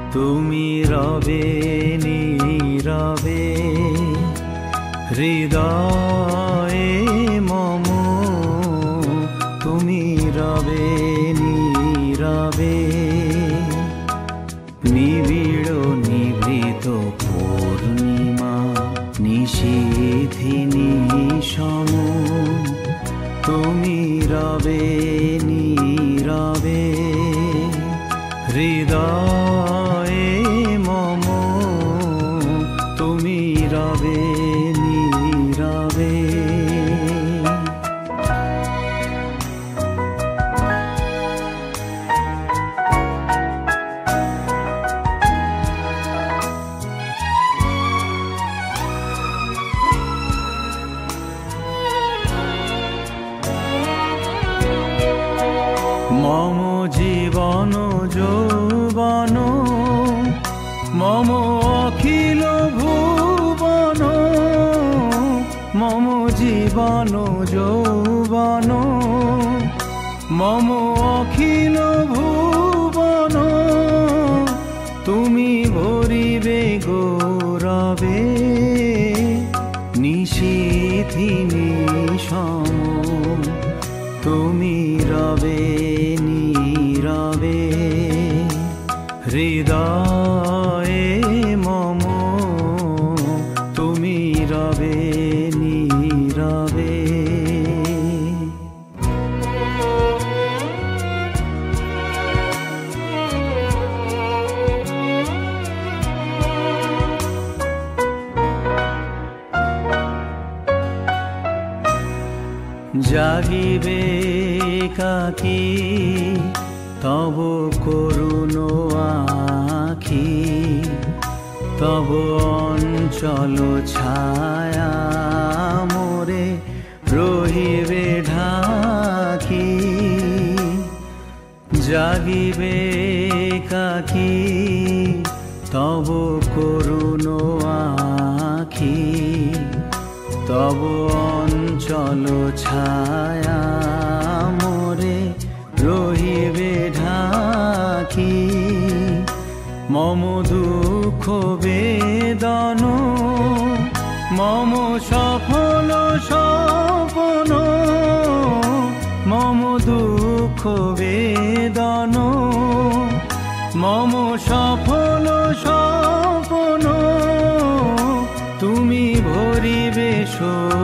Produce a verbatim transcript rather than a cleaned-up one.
তুমি রবে নীরবে হৃদয়ে মম, তুমি রবে নীরবে নিবিড় নিভৃত পূর্ণিমা নিশীথিনী সম, তুমি রবে নীরবে হৃদয়ে মম, তুমি রবে নীরবে। মম জীবন যৌবন মম অখিল ভুবন, মম জীবন যৌবন মম অখিল ভুবন, তুমি ভরিবে গৌরবে নিশীথিনী সম, তুমি রবে নীরবে হৃদয়ে মম, তুমি রবে নীরবে। জাগিবে কাকি তব করুণ আখি, তব অঞ্চল ছায়া মোরে রহিবে ঢাকি। জাগিবে কাকি তব করুণ আখি, তব অঞ্চল ছায়া মোরে রহিবে ঢাকি। মম দুঃখ বেদন মম সফল স্বপন, মম দুঃখ বেদন মম সফল স্বপন, তুমি ভরিবে